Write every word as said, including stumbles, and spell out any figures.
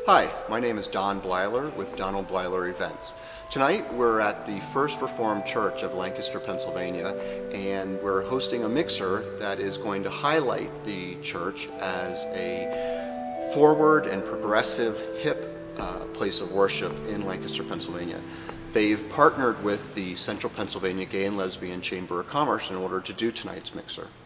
Hi, my name is Don Blyler with Donald Blyler Events. Tonight we're at the First Reformed Church of Lancaster, Pennsylvania, and we're hosting a mixer that is going to highlight the church as a forward and progressive, hip uh, place of worship in Lancaster, Pennsylvania. They've partnered with the Central Pennsylvania Gay and Lesbian Chamber of Commerce in order to do tonight's mixer.